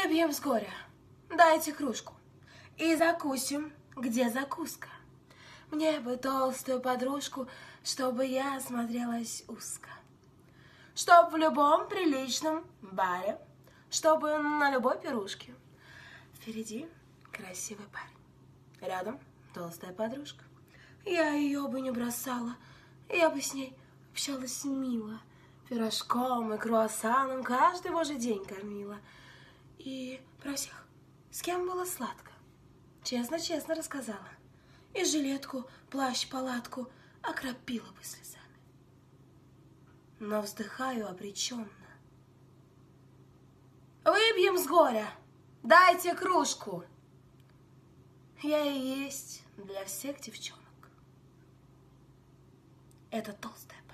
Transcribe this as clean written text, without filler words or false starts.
Выпьем с горя, дайте кружку, и закусим, где закуска. Мне бы толстую подружку, чтобы я смотрелась узко. Чтоб в любом приличном баре, чтобы на любой пирушке. Впереди красивый парень, рядом толстая подружка. Я ее бы не бросала, я бы с ней общалась мило, пирожком и круассаном каждый божий день кормила. И про всех, с кем было сладко, честно-честно рассказала. И жилетку, плащ-палатку окропила бы слезами. Но вздыхаю обреченно. Выпьем с горя, дайте кружку. Я и есть для всех девчонок эта толстая